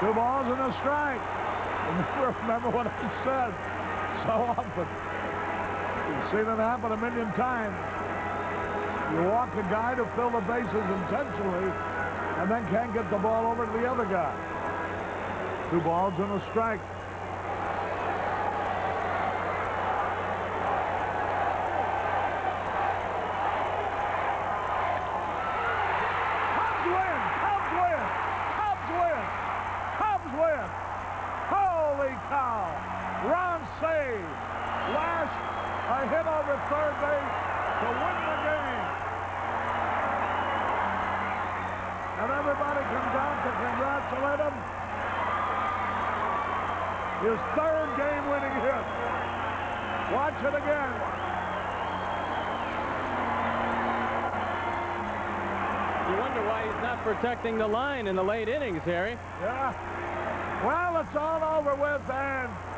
2 balls and a strike. Remember what I said so often. You've seen it happen a million times. You walk a guy to fill the bases intentionally and then can't get the ball over to the other guy. 2 balls and a strike. Cubs win! Cubs win! Cubs win! Cubs win! Holy cow! Ron saved. Lash a hit over third base to win the game. And everybody comes out to congratulate him. His 3rd game-winning hit. Watch it again. You wonder why he's not protecting the line in the late innings, Harry. Yeah. Well, it's all over with, and